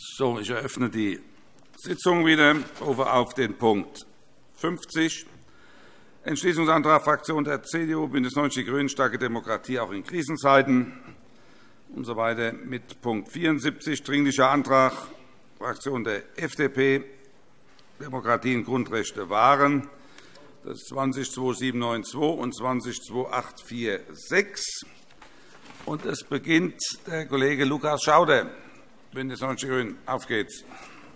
So, ich eröffne die Sitzung wieder. Ich rufe auf den Punkt 50, Entschließungsantrag Fraktion der CDU, BÜNDNIS 90 die GRÜNEN, starke Demokratie auch in Krisenzeiten usw. Mit Punkt 74, Dringlicher Antrag Fraktion der FDP, Demokratie und Grundrechte wahren. Das ist 20-2792 und 20-2846. Und es beginnt der Kollege Lukas Schauder, BÜNDNIS 90 die GRÜNEN. Auf geht's.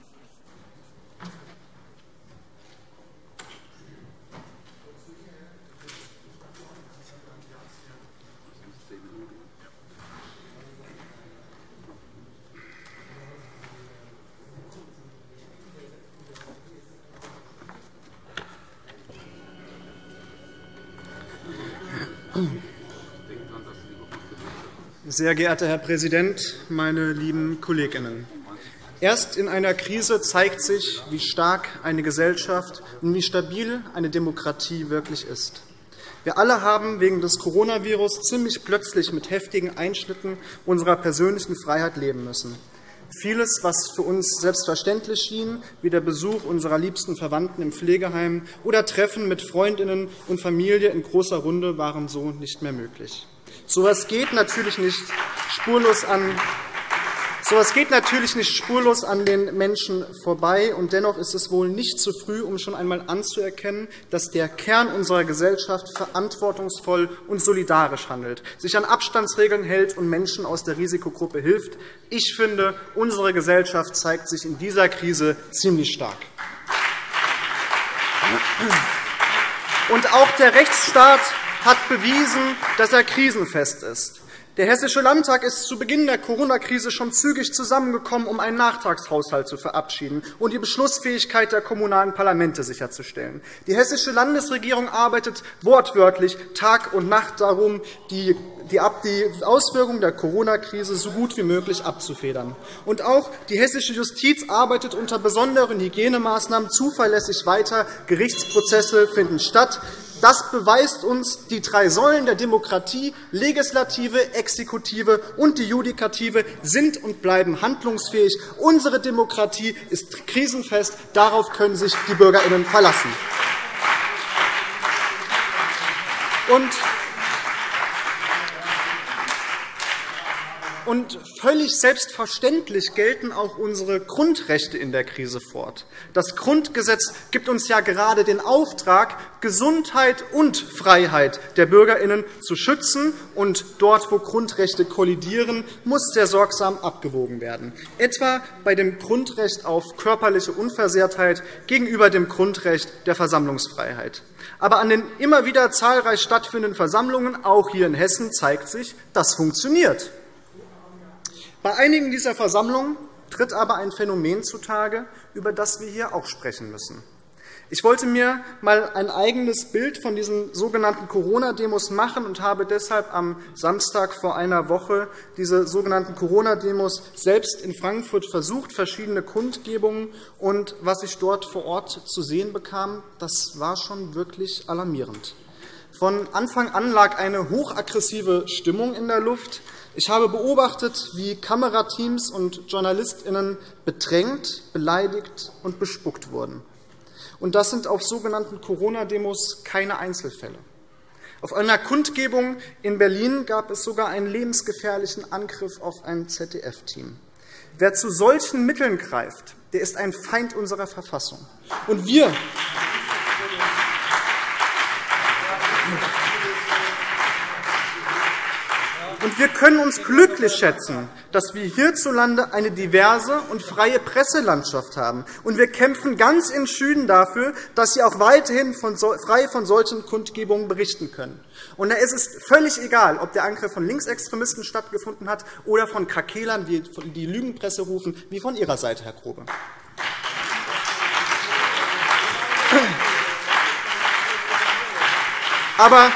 Sehr geehrter Herr Präsident, meine lieben Kolleginnen! Erst in einer Krise zeigt sich, wie stark eine Gesellschaft und wie stabil eine Demokratie wirklich ist. Wir alle haben wegen des Coronavirus ziemlich plötzlich mit heftigen Einschnitten unserer persönlichen Freiheit leben müssen. Vieles, was für uns selbstverständlich schien, wie der Besuch unserer liebsten Verwandten im Pflegeheim oder Treffen mit Freundinnen und Familie in großer Runde, waren so nicht mehr möglich. So etwas geht natürlich nicht spurlos an den Menschen vorbei. Und dennoch ist es wohl nicht zu früh, um schon einmal anzuerkennen, dass der Kern unserer Gesellschaft verantwortungsvoll und solidarisch handelt, sich an Abstandsregeln hält und Menschen aus der Risikogruppe hilft. Ich finde, unsere Gesellschaft zeigt sich in dieser Krise ziemlich stark. Und auch der Rechtsstaat hat bewiesen, dass er krisenfest ist. Der Hessische Landtag ist zu Beginn der Corona-Krise schon zügig zusammengekommen, um einen Nachtragshaushalt zu verabschieden und die Beschlussfähigkeit der kommunalen Parlamente sicherzustellen. Die Hessische Landesregierung arbeitet wortwörtlich Tag und Nacht darum, die Auswirkungen der Corona-Krise so gut wie möglich abzufedern. Und auch die hessische Justiz arbeitet unter besonderen Hygienemaßnahmen zuverlässig weiter. Gerichtsprozesse finden statt. Das beweist uns, die 3 Säulen der Demokratie, Legislative, Exekutive und die Judikative, sind und bleiben handlungsfähig. Unsere Demokratie ist krisenfest. Darauf können sich die BürgerInnen verlassen. Und völlig selbstverständlich gelten auch unsere Grundrechte in der Krise fort. Das Grundgesetz gibt uns ja gerade den Auftrag, Gesundheit und Freiheit der BürgerInnen zu schützen. Und dort, wo Grundrechte kollidieren, muss sehr sorgsam abgewogen werden. Etwa bei dem Grundrecht auf körperliche Unversehrtheit gegenüber dem Grundrecht der Versammlungsfreiheit. Aber an den immer wieder zahlreich stattfindenden Versammlungen, auch hier in Hessen, zeigt sich, das funktioniert. Bei einigen dieser Versammlungen tritt aber ein Phänomen zutage, über das wir hier auch sprechen müssen. Ich wollte mir einmal ein eigenes Bild von diesen sogenannten Corona-Demos machen und habe deshalb am Samstag vor einer Woche diese sogenannten Corona-Demos selbst in Frankfurt versucht, verschiedene Kundgebungen. Und was ich dort vor Ort zu sehen bekam, das war schon wirklich alarmierend. Von Anfang an lag eine hochaggressive Stimmung in der Luft. Ich habe beobachtet, wie Kamerateams und JournalistInnen bedrängt, beleidigt und bespuckt wurden. Und das sind auf sogenannten Corona-Demos keine Einzelfälle. Auf einer Kundgebung in Berlin gab es sogar einen lebensgefährlichen Angriff auf ein ZDF-Team. Wer zu solchen Mitteln greift, der ist ein Feind unserer Verfassung. Und wir können uns glücklich schätzen, dass wir hierzulande eine diverse und freie Presselandschaft haben. Und wir kämpfen ganz entschieden dafür, dass Sie auch weiterhin frei von solchen Kundgebungen berichten können. Und da ist es völlig egal, ob der Angriff von Linksextremisten stattgefunden hat oder von Krakelern, die Lügenpresse rufen, wie von Ihrer Seite, Herr Grobe. Aber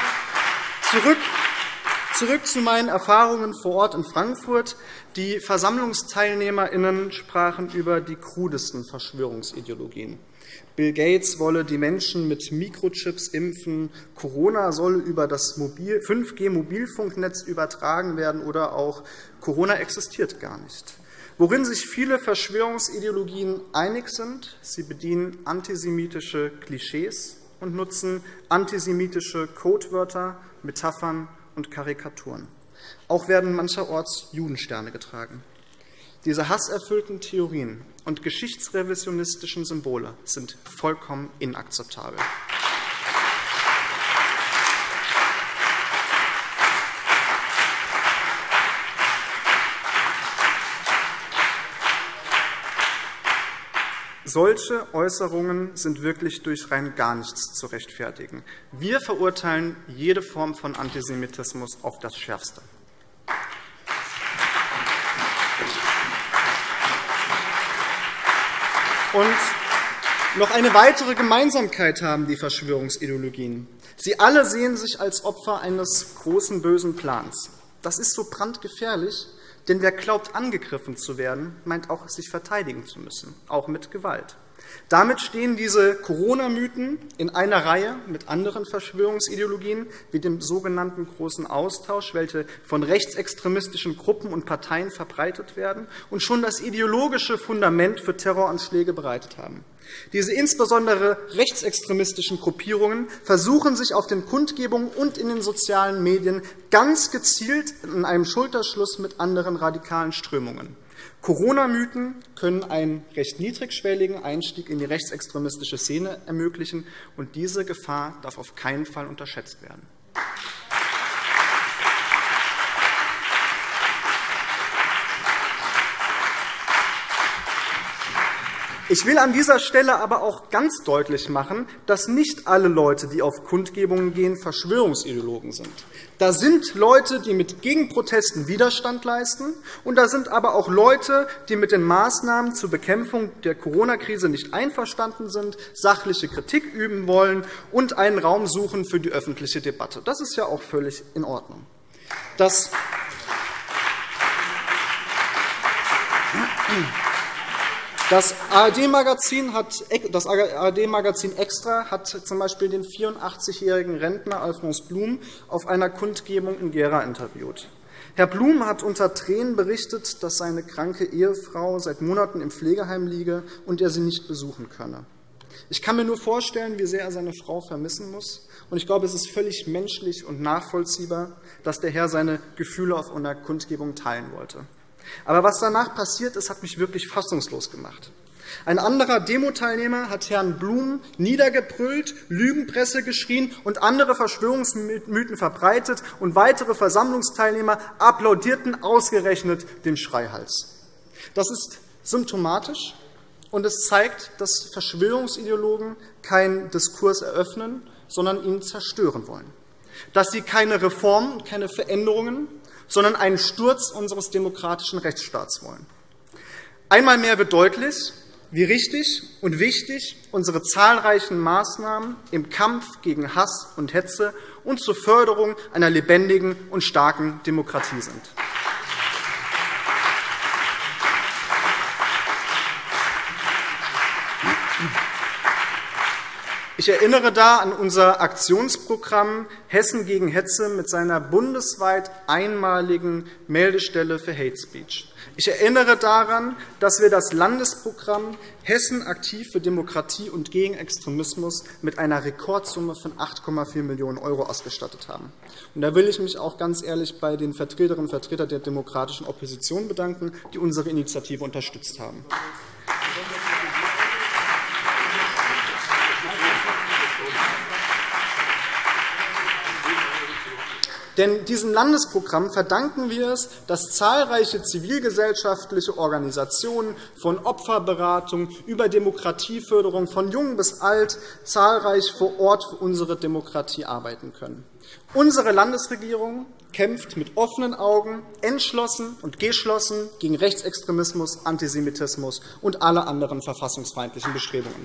zurück zu meinen Erfahrungen vor Ort in Frankfurt. Die VersammlungsteilnehmerInnen sprachen über die krudesten Verschwörungsideologien. Bill Gates wolle die Menschen mit Mikrochips impfen, Corona solle über das 5G-Mobilfunknetz übertragen werden oder auch Corona existiert gar nicht. worin sich viele Verschwörungsideologien einig sind. Sie bedienen antisemitische Klischees und nutzen antisemitische Codewörter, Metaphern und Karikaturen. Auch werden mancherorts Judensterne getragen. Diese hasserfüllten Theorien und geschichtsrevisionistischen Symbole sind vollkommen inakzeptabel. Solche Äußerungen sind wirklich durch rein gar nichts zu rechtfertigen. Wir verurteilen jede Form von Antisemitismus auf das Schärfste. Und noch eine weitere Gemeinsamkeit haben die Verschwörungsideologien. Sie alle sehen sich als Opfer eines großen bösen Plans. Das ist so brandgefährlich, denn wer glaubt, angegriffen zu werden, meint auch, sich verteidigen zu müssen, auch mit Gewalt. Damit stehen diese Corona-Mythen in einer Reihe mit anderen Verschwörungsideologien, wie dem sogenannten Großen Austausch, welche von rechtsextremistischen Gruppen und Parteien verbreitet werden und schon das ideologische Fundament für Terroranschläge bereitet haben. Diese insbesondere rechtsextremistischen Gruppierungen versuchen sich auf den Kundgebungen und in den sozialen Medien ganz gezielt in einem Schulterschluss mit anderen radikalen Strömungen. Corona-Mythen können einen recht niedrigschwelligen Einstieg in die rechtsextremistische Szene ermöglichen, und diese Gefahr darf auf keinen Fall unterschätzt werden. Ich will an dieser Stelle aber auch ganz deutlich machen, dass nicht alle Leute, die auf Kundgebungen gehen, Verschwörungsideologen sind. Da sind Leute, die mit Gegenprotesten Widerstand leisten, und da sind aber auch Leute, die mit den Maßnahmen zur Bekämpfung der Corona-Krise nicht einverstanden sind, sachliche Kritik üben wollen und einen Raum suchen für die öffentliche Debatte. Das ist ja auch völlig in Ordnung. Das ARD-Magazin Extra hat zum Beispiel den 84-jährigen Rentner Alfons Blum auf einer Kundgebung in Gera interviewt. Herr Blum hat unter Tränen berichtet, dass seine kranke Ehefrau seit Monaten im Pflegeheim liege und er sie nicht besuchen könne. Ich kann mir nur vorstellen, wie sehr er seine Frau vermissen muss. Und ich glaube, es ist völlig menschlich und nachvollziehbar, dass der Herr seine Gefühle auf einer Kundgebung teilen wollte. Aber was danach passiert ist, hat mich wirklich fassungslos gemacht. Ein anderer Demo-Teilnehmer hat Herrn Blum niedergebrüllt, Lügenpresse geschrien und andere Verschwörungsmythen verbreitet, und weitere Versammlungsteilnehmer applaudierten ausgerechnet dem Schreihals. Das ist symptomatisch, und es zeigt, dass Verschwörungsideologen keinen Diskurs eröffnen, sondern ihn zerstören wollen. Dass sie keine Reformen und keine Veränderungen, sondern einen Sturz unseres demokratischen Rechtsstaats wollen. Einmal mehr wird deutlich, wie richtig und wichtig unsere zahlreichen Maßnahmen im Kampf gegen Hass und Hetze und zur Förderung einer lebendigen und starken Demokratie sind. Ich erinnere da an unser Aktionsprogramm Hessen gegen Hetze mit seiner bundesweit einmaligen Meldestelle für Hate Speech. Ich erinnere daran, dass wir das Landesprogramm Hessen aktiv für Demokratie und gegen Extremismus mit einer Rekordsumme von 8,4 Millionen € ausgestattet haben. Und da will ich mich auch ganz ehrlich bei den Vertreterinnen und Vertretern der demokratischen Opposition bedanken, die unsere Initiative unterstützt haben. Denn diesem Landesprogramm verdanken wir es, dass zahlreiche zivilgesellschaftliche Organisationen von Opferberatung über Demokratieförderung von jung bis alt zahlreich vor Ort für unsere Demokratie arbeiten können. Unsere Landesregierung kämpft mit offenen Augen, entschlossen und geschlossen gegen Rechtsextremismus, Antisemitismus und alle anderen verfassungsfeindlichen Bestrebungen.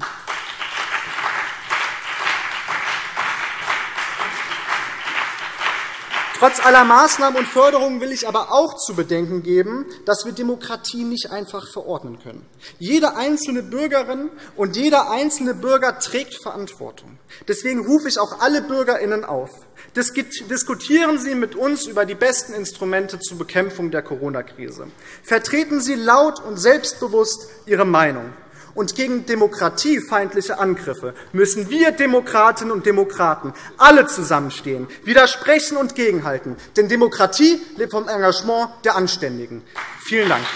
Trotz aller Maßnahmen und Förderungen will ich aber auch zu bedenken geben, dass wir Demokratie nicht einfach verordnen können. Jede einzelne Bürgerin und jeder einzelne Bürger trägt Verantwortung. Deswegen rufe ich auch alle BürgerInnen auf. Diskutieren Sie mit uns über die besten Instrumente zur Bekämpfung der Corona-Krise. Vertreten Sie laut und selbstbewusst Ihre Meinung. Und gegen demokratiefeindliche Angriffe müssen wir Demokratinnen und Demokraten alle zusammenstehen, widersprechen und gegenhalten. Denn Demokratie lebt vom Engagement der Anständigen. Vielen Dank.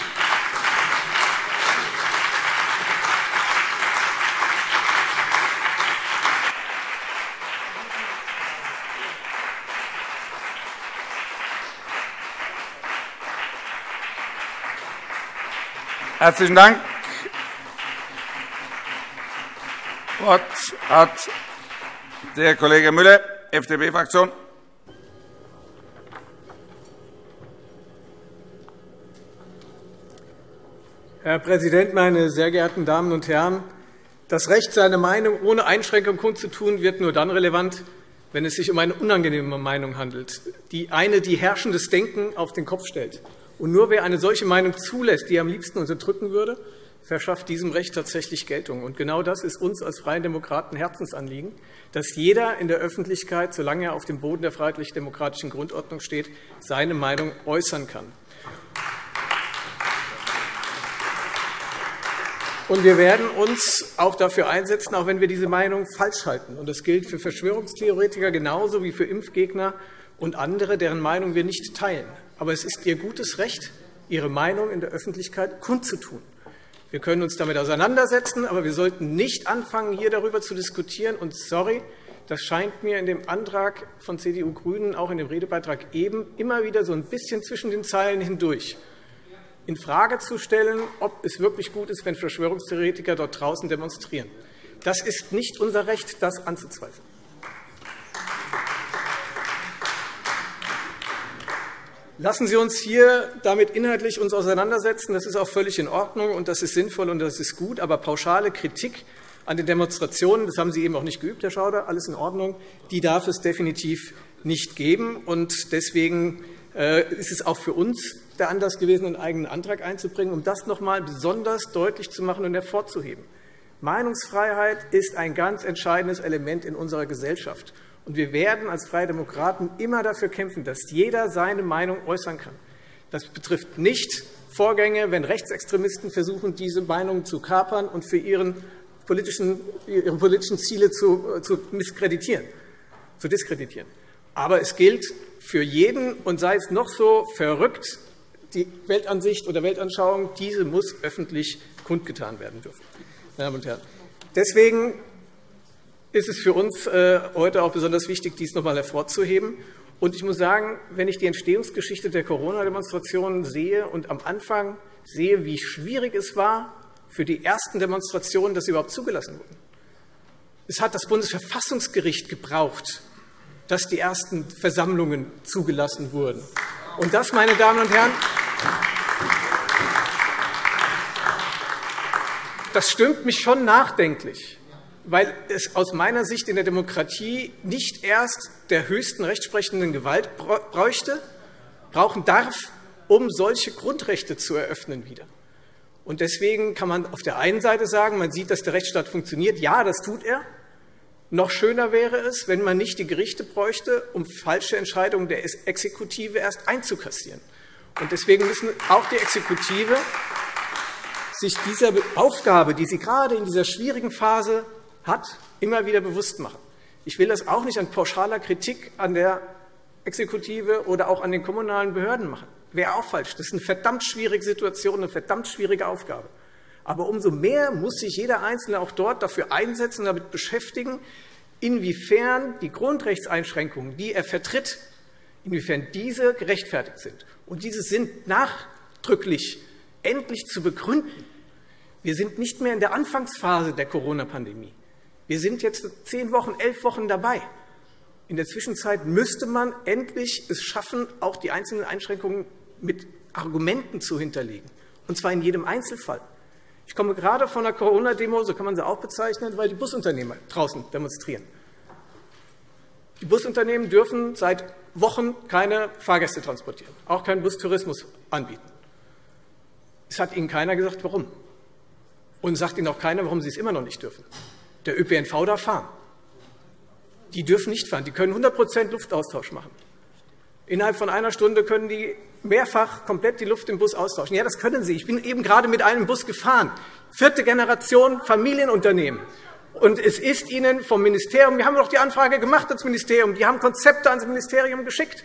Herzlichen Dank. Das Wort hat der Kollege Müller, FDP-Fraktion. Herr Präsident, meine sehr geehrten Damen und Herren! Das Recht, seine Meinung ohne Einschränkung kundzutun, wird nur dann relevant, wenn es sich um eine unangenehme Meinung handelt, die herrschendes Denken auf den Kopf stellt. Und nur wer eine solche Meinung zulässt, die er am liebsten unterdrücken würde, verschafft diesem Recht tatsächlich Geltung. Und genau das ist uns als Freien Demokraten Herzensanliegen, dass jeder in der Öffentlichkeit, solange er auf dem Boden der freiheitlich-demokratischen Grundordnung steht, seine Meinung äußern kann. Und wir werden uns auch dafür einsetzen, auch wenn wir diese Meinung falsch halten. Und das gilt für Verschwörungstheoretiker genauso wie für Impfgegner und andere, deren Meinung wir nicht teilen. Aber es ist ihr gutes Recht, ihre Meinung in der Öffentlichkeit kundzutun. Wir können uns damit auseinandersetzen, aber wir sollten nicht anfangen, hier darüber zu diskutieren. Und sorry, das scheint mir in dem Antrag von CDU-Grünen, auch in dem Redebeitrag eben, immer wieder so ein bisschen zwischen den Zeilen hindurch infrage zu stellen, ob es wirklich gut ist, wenn Verschwörungstheoretiker dort draußen demonstrieren. Das ist nicht unser Recht, das anzuzweifeln. Lassen Sie uns hier damit inhaltlich uns auseinandersetzen. Das ist auch völlig in Ordnung, und das ist sinnvoll und das ist gut. Aber pauschale Kritik an den Demonstrationen, das haben Sie eben auch nicht geübt, Herr Schauder, alles in Ordnung, die darf es definitiv nicht geben. Und deswegen ist es auch für uns der Anlass gewesen, einen eigenen Antrag einzubringen, um das noch einmal besonders deutlich zu machen und hervorzuheben. Meinungsfreiheit ist ein ganz entscheidendes Element in unserer Gesellschaft. Und wir werden als Freie Demokraten immer dafür kämpfen, dass jeder seine Meinung äußern kann. Das betrifft nicht Vorgänge, wenn Rechtsextremisten versuchen, diese Meinung zu kapern und für ihre politischen Ziele zu diskreditieren. Aber es gilt für jeden, und sei es noch so verrückt, die Weltansicht oder Weltanschauung, diese muss öffentlich kundgetan werden dürfen. Meine Damen und Herren, deswegen ist es für uns heute auch besonders wichtig, dies noch einmal hervorzuheben. Und ich muss sagen, wenn ich die Entstehungsgeschichte der Corona-Demonstrationen sehe und am Anfang sehe, wie schwierig es war für die ersten Demonstrationen, dass sie überhaupt zugelassen wurden. Es hat das Bundesverfassungsgericht gebraucht, dass die ersten Versammlungen zugelassen wurden. Und das, meine Damen und Herren, das stimmt mich schon nachdenklich, weil es aus meiner Sicht in der Demokratie nicht erst der höchsten rechtsprechenden Gewalt brauchen darf, um solche Grundrechte zu eröffnen wieder. Und deswegen kann man auf der einen Seite sagen, man sieht, dass der Rechtsstaat funktioniert. Ja, das tut er. Noch schöner wäre es, wenn man nicht die Gerichte bräuchte, um falsche Entscheidungen der Exekutive erst einzukassieren. Und deswegen müssen auch die Exekutive sich dieser Aufgabe, die sie gerade in dieser schwierigen Phase hat, immer wieder bewusst machen. Ich will das auch nicht an pauschaler Kritik an der Exekutive oder auch an den kommunalen Behörden machen. Wäre auch falsch. Das ist eine verdammt schwierige Situation, eine verdammt schwierige Aufgabe. Aber umso mehr muss sich jeder Einzelne auch dort dafür einsetzen, damit beschäftigen, inwiefern die Grundrechtseinschränkungen, die er vertritt, inwiefern diese gerechtfertigt sind. Und diese sind nachdrücklich endlich zu begründen. Wir sind nicht mehr in der Anfangsphase der Corona-Pandemie. Wir sind jetzt 10 Wochen, 11 Wochen dabei. In der Zwischenzeit müsste man endlich es schaffen, auch die einzelnen Einschränkungen mit Argumenten zu hinterlegen, und zwar in jedem Einzelfall. Ich komme gerade von einer Corona-Demo, so kann man sie auch bezeichnen, weil die Busunternehmer draußen demonstrieren. Die Busunternehmen dürfen seit Wochen keine Fahrgäste transportieren, auch keinen Bustourismus anbieten. Es hat Ihnen keiner gesagt, warum. Und sagt Ihnen auch keiner, warum Sie es immer noch nicht dürfen. Der ÖPNV darf fahren. Die dürfen nicht fahren. Die können 100% Luftaustausch machen. Innerhalb von einer Stunde können die mehrfach komplett die Luft im Bus austauschen. Ja, das können sie. Ich bin eben gerade mit einem Bus gefahren. 4. Generation Familienunternehmen. Und es ist Ihnen vom Ministerium, wir haben doch die Anfrage gemacht ans Ministerium, die haben Konzepte ans Ministerium geschickt.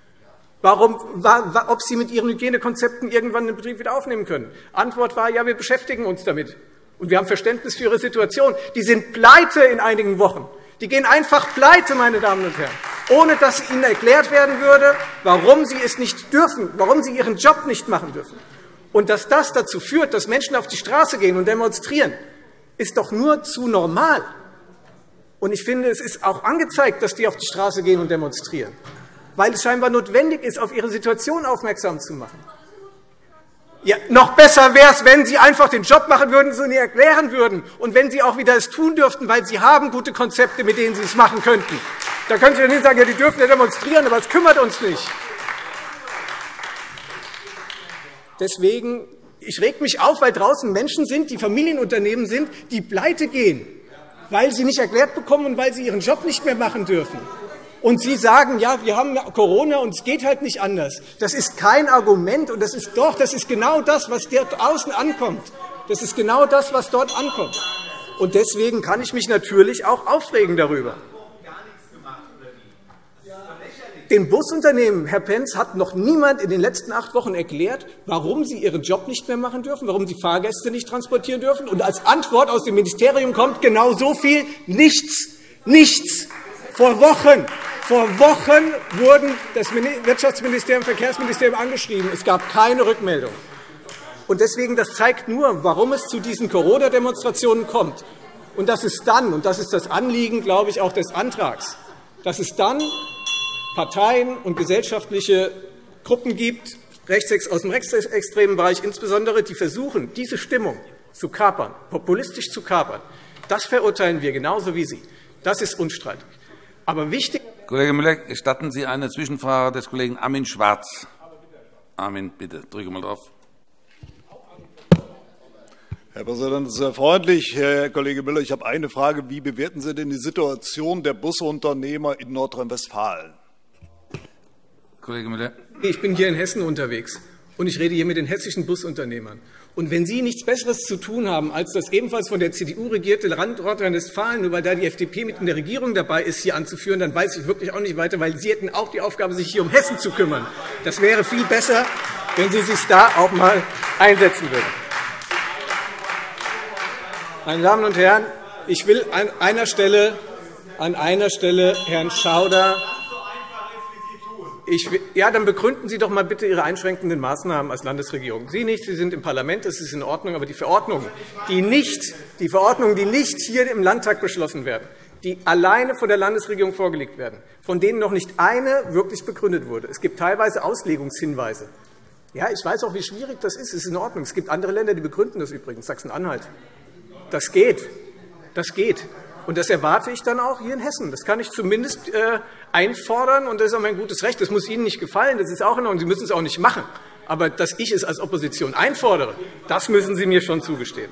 Ob Sie mit Ihren Hygienekonzepten irgendwann den Betrieb wieder aufnehmen können. Antwort war, ja, wir beschäftigen uns damit. Und wir haben Verständnis für Ihre Situation. Die sind pleite in einigen Wochen. Die gehen einfach pleite, meine Damen und Herren, ohne dass Ihnen erklärt werden würde, warum Sie es nicht dürfen, warum Sie Ihren Job nicht machen dürfen. Und dass das dazu führt, dass Menschen auf die Straße gehen und demonstrieren, ist doch nur zu normal. Und ich finde, es ist auch angezeigt, dass die auf die Straße gehen und demonstrieren, weil es scheinbar notwendig ist, auf ihre Situation aufmerksam zu machen. Ja, noch besser wäre es, wenn Sie einfach den Job machen würden, so nie erklären würden, und wenn Sie auch wieder es tun dürften, weil Sie haben gute Konzepte, mit denen Sie es machen könnten. Da können Sie dann nicht sagen, ja, die dürfen ja demonstrieren, aber es kümmert uns nicht. Deswegen, ich reg mich auf, weil draußen Menschen sind, die Familienunternehmen sind, die pleite gehen, weil sie nicht erklärt bekommen und weil sie ihren Job nicht mehr machen dürfen. Und Sie sagen, ja, wir haben Corona und es geht halt nicht anders. Das ist kein Argument, und das ist genau das, was dort außen ankommt. Das ist genau das, was dort ankommt. Und deswegen kann ich mich natürlich auch aufregen darüber. Den Busunternehmen, Herr Pentz, hat noch niemand in den letzten 8 Wochen erklärt, warum sie ihren Job nicht mehr machen dürfen, warum sie Fahrgäste nicht transportieren dürfen. Und als Antwort aus dem Ministerium kommt genau so viel: nichts, nichts. Vor Wochen wurden das Wirtschaftsministerium und das Verkehrsministerium angeschrieben. Es gab keine Rückmeldung. Und deswegen, das zeigt nur, warum es zu diesen Corona-Demonstrationen kommt. Und dass es dann, und das ist das Anliegen, glaube ich, auch des Antrags, dass es dann Parteien und gesellschaftliche Gruppen gibt, aus dem rechtsextremen Bereich insbesondere, die versuchen, diese Stimmung zu kapern, populistisch zu kapern. Das verurteilen wir genauso wie Sie. Das ist unstreitig. Aber wichtig. Kollege Müller, gestatten Sie eine Zwischenfrage des Kollegen Armin Schwarz? Armin, bitte, drücke mal drauf. Herr Präsident, das ist sehr freundlich. Herr Kollege Müller, ich habe eine Frage. Wie bewerten Sie denn die Situation der Busunternehmer in Nordrhein-Westfalen? Kollege Müller. Ich bin hier in Hessen unterwegs, und ich rede hier mit den hessischen Busunternehmern. Und wenn Sie nichts Besseres zu tun haben, als das ebenfalls von der CDU regierte Land Nordrhein-Westfalen, nur weil da die FDP mit in der Regierung dabei ist, hier anzuführen, dann weiß ich wirklich auch nicht weiter, weil Sie hätten auch die Aufgabe, sich hier um Hessen zu kümmern. Das wäre viel besser, wenn Sie sich da auch einmal einsetzen würden. Meine Damen und Herren, ich will an einer Stelle Herrn Schauder. Ja, dann begründen Sie doch mal bitte Ihre einschränkenden Maßnahmen als Landesregierung. Sie nicht, Sie sind im Parlament, das ist in Ordnung, aber die Verordnungen, die nicht hier im Landtag beschlossen werden, die alleine von der Landesregierung vorgelegt werden, von denen noch nicht eine wirklich begründet wurde. Es gibt teilweise Auslegungshinweise. Ja, ich weiß auch, wie schwierig das ist. Es ist in Ordnung. Es gibt andere Länder, die begründen das übrigens, Sachsen-Anhalt. Das geht. Das geht. Und das erwarte ich dann auch hier in Hessen. Das kann ich zumindest einfordern, und das ist auch mein gutes Recht. Das muss Ihnen nicht gefallen, das ist auch in Ordnung. Sie müssen es auch nicht machen. Aber dass ich es als Opposition einfordere, das müssen Sie mir schon zugestehen.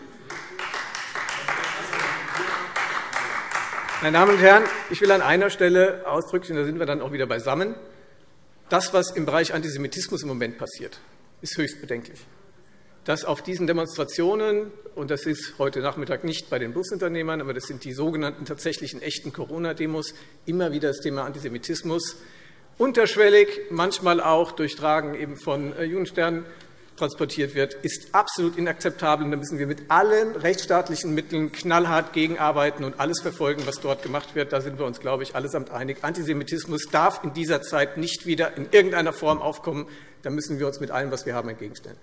Meine Damen und Herren, ich will an einer Stelle ausdrücklich, und da sind wir dann auch wieder beisammen, das, was im Bereich Antisemitismus im Moment passiert, ist höchst bedenklich. Dass auf diesen Demonstrationen, und das ist heute Nachmittag nicht bei den Busunternehmern, aber das sind die sogenannten tatsächlichen echten Corona-Demos, immer wieder das Thema Antisemitismus unterschwellig, manchmal auch durchtragen eben von Judensternen transportiert wird, ist absolut inakzeptabel. Da müssen wir mit allen rechtsstaatlichen Mitteln knallhart gegenarbeiten und alles verfolgen, was dort gemacht wird. Da sind wir uns, glaube ich, allesamt einig. Antisemitismus darf in dieser Zeit nicht wieder in irgendeiner Form aufkommen. Da müssen wir uns mit allem, was wir haben, entgegenstellen.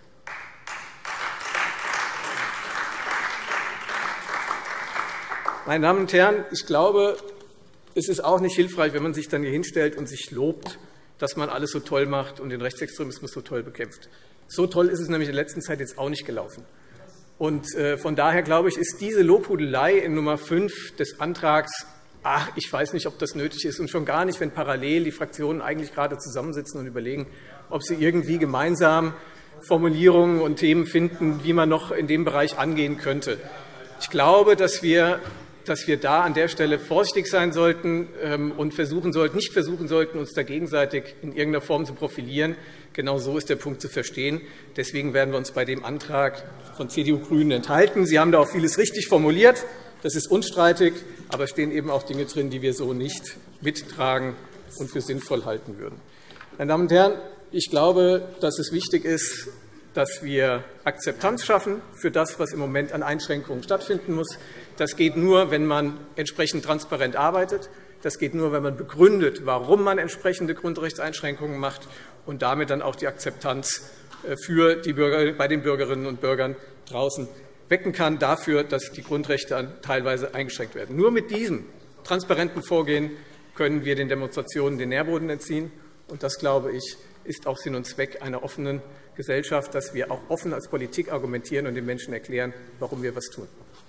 Meine Damen und Herren, ich glaube, es ist auch nicht hilfreich, wenn man sich dann hier hinstellt und sich lobt, dass man alles so toll macht und den Rechtsextremismus so toll bekämpft. So toll ist es nämlich in der letzten Zeit jetzt auch nicht gelaufen. Und von daher, glaube ich, ist diese Lobhudelei in Nummer 5 des Antrags Ich weiß nicht, ob das nötig ist, und schon gar nicht, wenn parallel die Fraktionen eigentlich gerade zusammensitzen und überlegen, ob sie irgendwie gemeinsam Formulierungen und Themen finden, wie man noch in dem Bereich angehen könnte. Ich glaube, dass wir da an der Stelle vorsichtig sein sollten und nicht versuchen sollten, uns da gegenseitig in irgendeiner Form zu profilieren. Genau so ist der Punkt zu verstehen. Deswegen werden wir uns bei dem Antrag von CDU-Grünen enthalten. Sie haben da auch vieles richtig formuliert. Das ist unstreitig, aber es stehen eben auch Dinge drin, die wir so nicht mittragen und für sinnvoll halten würden. Meine Damen und Herren, ich glaube, dass es wichtig ist, dass wir Akzeptanz schaffen für das, was im Moment an Einschränkungen stattfinden muss. Das geht nur, wenn man entsprechend transparent arbeitet. Das geht nur, wenn man begründet, warum man entsprechende Grundrechtseinschränkungen macht und damit dann auch die Akzeptanz bei den Bürgerinnen und Bürgern draußen wecken kann dafür, dass die Grundrechte teilweise eingeschränkt werden. Nur mit diesem transparenten Vorgehen können wir den Demonstrationen den Nährboden entziehen. Und das, glaube ich, ist auch Sinn und Zweck einer offenen Gesellschaft, dass wir auch offen als Politik argumentieren und den Menschen erklären, warum wir was tun.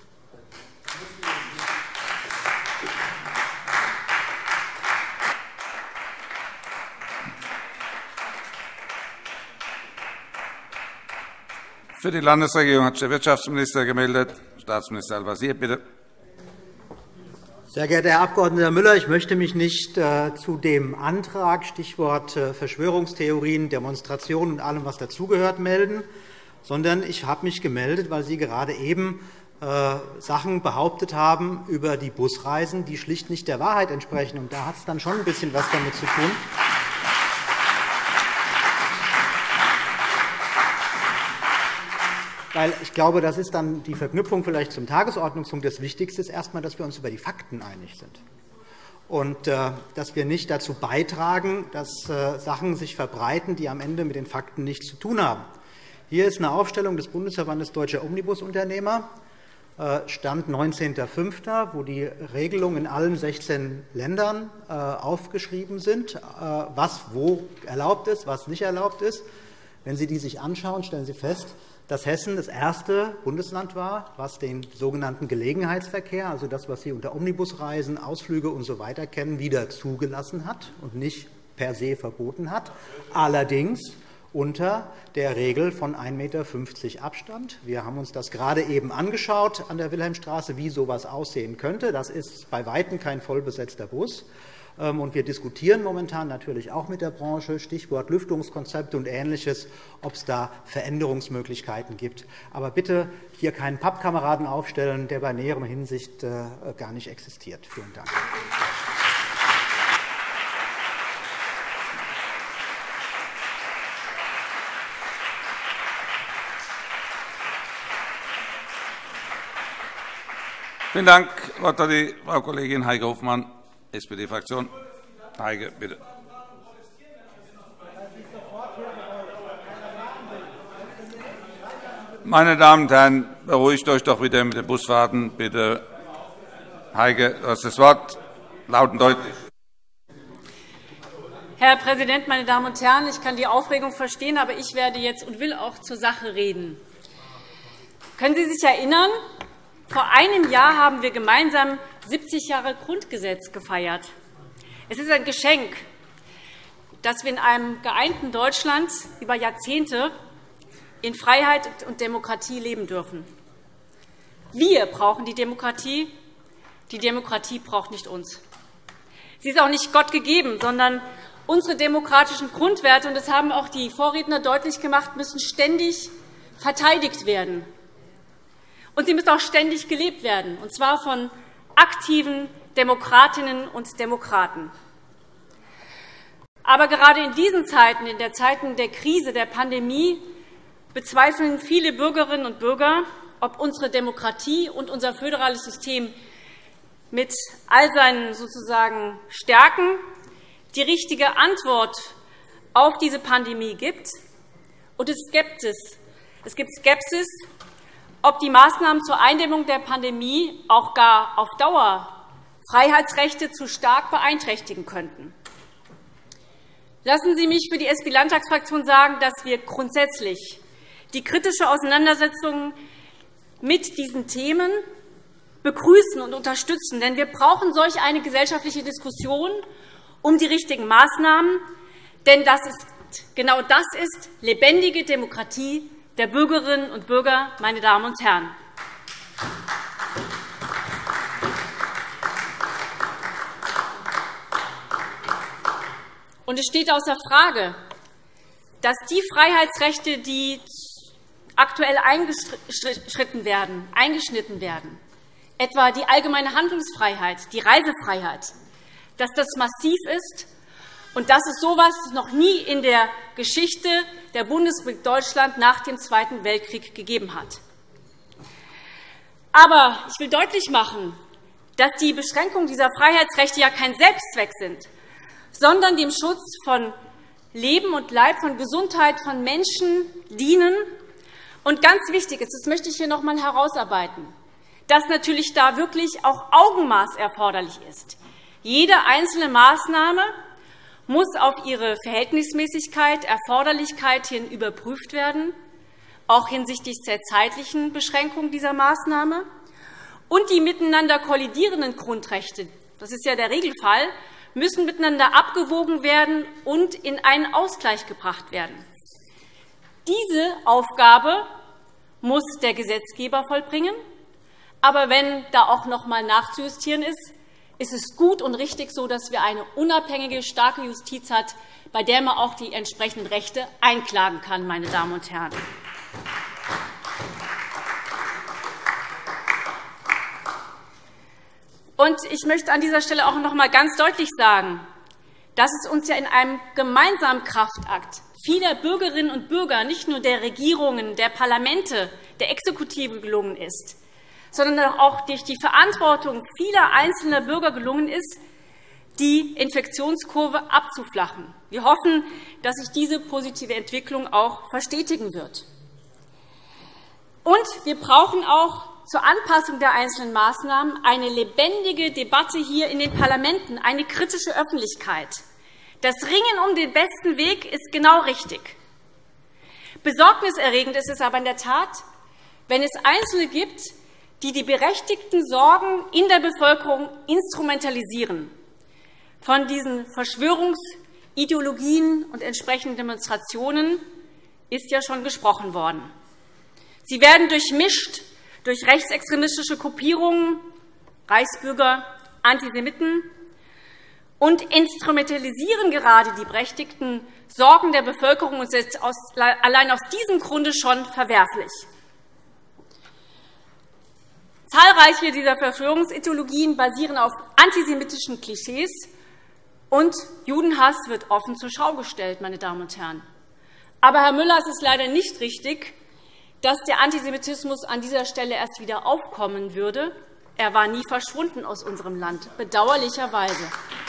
Für die Landesregierung hat sich der Wirtschaftsminister gemeldet. Staatsminister Al-Wazir, bitte. Sehr geehrter Herr Abg. Müller, ich möchte mich nicht zu dem Antrag, Stichwort Verschwörungstheorien, Demonstrationen und allem, was dazugehört, melden, sondern ich habe mich gemeldet, weil Sie gerade eben Sachen behauptet haben über die Busreisen, die schlicht nicht der Wahrheit entsprechen. Und da hat es dann schon ein bisschen was damit zu tun. Weil ich glaube, das ist dann die Verknüpfung vielleicht zum Tagesordnungspunkt. Das Wichtigste ist erst einmal, dass wir uns über die Fakten einig sind und dass wir nicht dazu beitragen, dass Sachen sich verbreiten, die am Ende mit den Fakten nichts zu tun haben. Hier ist eine Aufstellung des Bundesverbandes Deutscher Omnibusunternehmer, Stand 19.05., wo die Regelungen in allen 16 Ländern aufgeschrieben sind, was wo erlaubt ist, was nicht erlaubt ist. Wenn Sie die sich anschauen, stellen Sie fest, dass Hessen das erste Bundesland war, was den sogenannten Gelegenheitsverkehr, also das, was Sie unter Omnibusreisen, Ausflüge usw. kennen, wieder zugelassen hat und nicht per se verboten hat, allerdings unter der Regel von 1,50 m Abstand. Wir haben uns das gerade eben angeschaut an der Wilhelmstraße, wie so etwas aussehen könnte. Das ist bei Weitem kein vollbesetzter Bus. Und wir diskutieren momentan natürlich auch mit der Branche, Stichwort Lüftungskonzepte und Ähnliches, ob es da Veränderungsmöglichkeiten gibt. Aber bitte hier keinen Pappkameraden aufstellen, der bei näherer Hinsicht gar nicht existiert. Vielen Dank. Vielen Dank. Das Wort hat die Frau Kollegin Heike Hofmann, SPD-Fraktion. Heike, bitte. Meine Damen und Herren, beruhigt euch doch wieder mit den Busfahrten. Bitte. Heike, du hast das Wort. Laut und deutlich. Herr Präsident, meine Damen und Herren! Ich kann die Aufregung verstehen, aber ich werde jetzt und will auch zur Sache reden. Können Sie sich erinnern? Vor einem Jahr haben wir gemeinsam 70 Jahre Grundgesetz gefeiert. Es ist ein Geschenk, dass wir in einem geeinten Deutschland über Jahrzehnte in Freiheit und Demokratie leben dürfen. Wir brauchen die Demokratie braucht nicht uns. Sie ist auch nicht Gott gegeben, sondern unsere demokratischen Grundwerte, und das haben auch die Vorredner deutlich gemacht, müssen ständig verteidigt werden. Und sie müssen auch ständig gelebt werden, und zwar von aktiven Demokratinnen und Demokraten. Aber gerade in diesen Zeiten, in den Zeiten der Krise, der Pandemie, bezweifeln viele Bürgerinnen und Bürger, ob unsere Demokratie und unser föderales System mit all seinen sozusagen Stärken die richtige Antwort auf diese Pandemie gibt. Und es gibt Skepsis, ob die Maßnahmen zur Eindämmung der Pandemie auch gar auf Dauer Freiheitsrechte zu stark beeinträchtigen könnten. Lassen Sie mich für die SPD-Landtagsfraktion sagen, dass wir grundsätzlich die kritische Auseinandersetzung mit diesen Themen begrüßen und unterstützen. Denn wir brauchen solch eine gesellschaftliche Diskussion um die richtigen Maßnahmen. Denn genau das ist lebendige Demokratie der Bürgerinnen und Bürger, meine Damen und Herren. Und es steht außer Frage, dass die Freiheitsrechte, die aktuell eingeschnitten werden, etwa die allgemeine Handlungsfreiheit, die Reisefreiheit, dass das massiv ist und dass es so etwas noch nie in der Geschichte der Bundesrepublik Deutschland nach dem Zweiten Weltkrieg gegeben hat. Aber ich will deutlich machen, dass die Beschränkungen dieser Freiheitsrechte ja kein Selbstzweck sind, sondern dem Schutz von Leben und Leib, von Gesundheit von Menschen dienen. Und ganz wichtig ist, das möchte ich hier noch einmal herausarbeiten, dass natürlich da wirklich auch Augenmaß erforderlich ist. Jede einzelne Maßnahme muss auf ihre Verhältnismäßigkeit, Erforderlichkeit hin überprüft werden, auch hinsichtlich der zeitlichen Beschränkung dieser Maßnahme. Und die miteinander kollidierenden Grundrechte, das ist ja der Regelfall, müssen miteinander abgewogen werden und in einen Ausgleich gebracht werden. Diese Aufgabe muss der Gesetzgeber vollbringen. Aber wenn da auch noch einmal nachzujustieren ist, ist es gut und richtig so, dass wir eine unabhängige, starke Justiz haben, bei der man auch die entsprechenden Rechte einklagen kann, meine Damen und Herren. Und ich möchte an dieser Stelle auch noch einmal ganz deutlich sagen, dass es uns ja in einem gemeinsamen Kraftakt vieler Bürgerinnen und Bürger, nicht nur der Regierungen, der Parlamente, der Exekutive gelungen ist, sondern auch durch die Verantwortung vieler einzelner Bürger gelungen ist, die Infektionskurve abzuflachen. Wir hoffen, dass sich diese positive Entwicklung auch verstetigen wird. Und wir brauchen auch zur Anpassung der einzelnen Maßnahmen eine lebendige Debatte hier in den Parlamenten, eine kritische Öffentlichkeit. Das Ringen um den besten Weg ist genau richtig. Besorgniserregend ist es aber in der Tat, wenn es Einzelne gibt, die die berechtigten Sorgen in der Bevölkerung instrumentalisieren. Von diesen Verschwörungsideologien und entsprechenden Demonstrationen ist ja schon gesprochen worden. Sie werden durchmischt durch rechtsextremistische Gruppierungen, Reichsbürger, Antisemiten und instrumentalisieren gerade die berechtigten Sorgen der Bevölkerung und sind allein aus diesem Grunde schon verwerflich. Zahlreiche dieser Verschwörungsideologien basieren auf antisemitischen Klischees, und Judenhass wird offen zur Schau gestellt, meine Damen und Herren. Aber, Herr Müller, es ist leider nicht richtig, dass der Antisemitismus an dieser Stelle erst wieder aufkommen würde. Er war nie verschwunden aus unserem Land, bedauerlicherweise.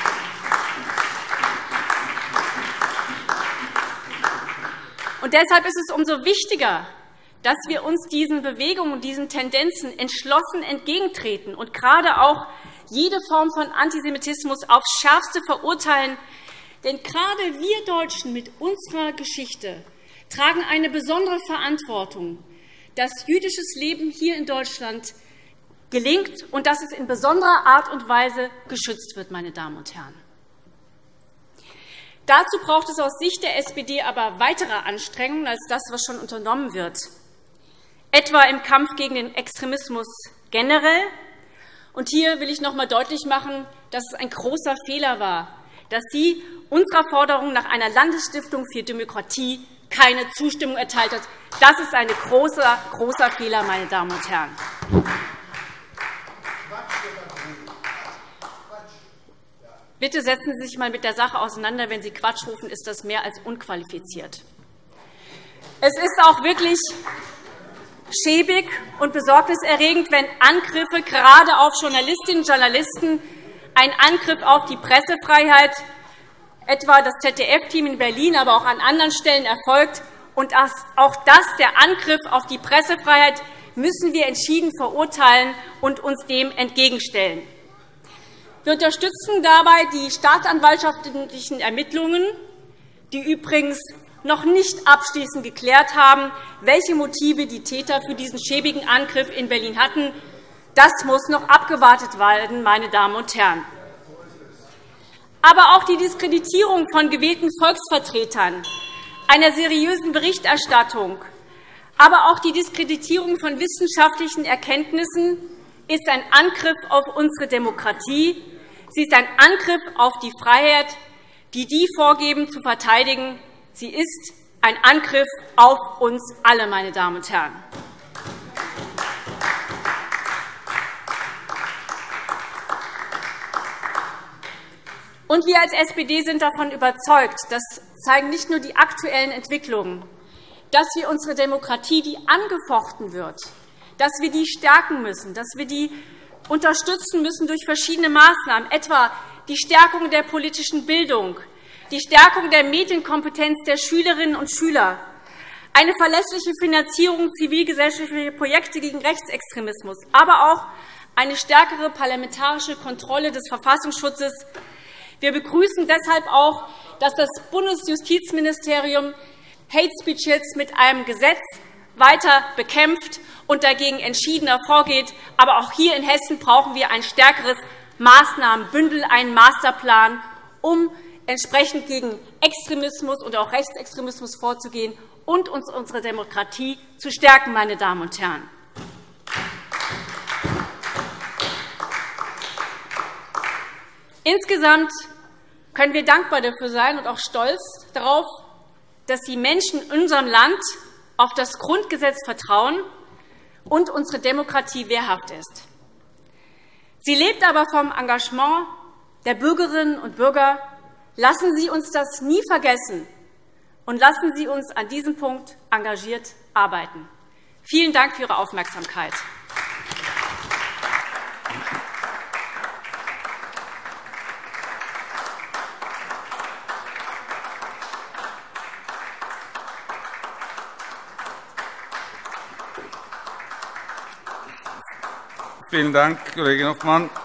Und deshalb ist es umso wichtiger, dass wir uns diesen Bewegungen und diesen Tendenzen entschlossen entgegentreten und gerade auch jede Form von Antisemitismus aufs Schärfste verurteilen. Denn gerade wir Deutschen mit unserer Geschichte tragen eine besondere Verantwortung, dass jüdisches Leben hier in Deutschland gelingt und dass es in besonderer Art und Weise geschützt wird, meine Damen und Herren. Dazu braucht es aus Sicht der SPD aber weitere Anstrengungen als das, was schon unternommen wird, etwa im Kampf gegen den Extremismus generell. Und hier will ich noch einmal deutlich machen, dass es ein großer Fehler war, dass Sie unserer Forderung nach einer Landesstiftung für Demokratie keine Zustimmung erteilt hat. Das ist ein großer Fehler, meine Damen und Herren. Bitte setzen Sie sich einmal mit der Sache auseinander. Wenn Sie Quatsch rufen, ist das mehr als unqualifiziert. Es ist auch wirklich schäbig und besorgniserregend, wenn Angriffe gerade auf Journalistinnen und Journalisten, ein Angriff auf die Pressefreiheit, etwa das ZDF-Team in Berlin, aber auch an anderen Stellen erfolgt. Und auch der Angriff auf die Pressefreiheit, müssen wir entschieden verurteilen und uns dem entgegenstellen. Wir unterstützen dabei die staatsanwaltschaftlichen Ermittlungen, die übrigens noch nicht abschließend geklärt haben, welche Motive die Täter für diesen schäbigen Angriff in Berlin hatten. Das muss noch abgewartet werden, meine Damen und Herren. Aber auch die Diskreditierung von gewählten Volksvertretern, einer seriösen Berichterstattung, aber auch die Diskreditierung von wissenschaftlichen Erkenntnissen ist ein Angriff auf unsere Demokratie. Sie ist ein Angriff auf die Freiheit, die vorgeben zu verteidigen. Sie ist ein Angriff auf uns alle, meine Damen und Herren. Und wir als SPD sind davon überzeugt, das zeigen nicht nur die aktuellen Entwicklungen, dass wir unsere Demokratie, die angefochten wird, dass wir die stärken müssen, dass wir die unterstützen müssen durch verschiedene Maßnahmen, etwa die Stärkung der politischen Bildung, die Stärkung der Medienkompetenz der Schülerinnen und Schüler, eine verlässliche Finanzierung zivilgesellschaftlicher Projekte gegen Rechtsextremismus, aber auch eine stärkere parlamentarische Kontrolle des Verfassungsschutzes. Wir begrüßen deshalb auch, dass das Bundesjustizministerium Hate Speech jetzt mit einem Gesetz weiter bekämpft und dagegen entschiedener vorgeht. Aber auch hier in Hessen brauchen wir ein stärkeres Maßnahmenbündel, einen Masterplan, um entsprechend gegen Extremismus und auch Rechtsextremismus vorzugehen und unsere Demokratie zu stärken, meine Damen und Herren. Insgesamt können wir dankbar dafür sein und auch stolz darauf, dass die Menschen in unserem Land auf das Grundgesetz vertrauen und unsere Demokratie wehrhaft ist. Sie lebt aber vom Engagement der Bürgerinnen und Bürger. Lassen Sie uns das nie vergessen, und lassen Sie uns an diesem Punkt engagiert arbeiten. Vielen Dank für Ihre Aufmerksamkeit. Vielen Dank, Kollegin Hofmann.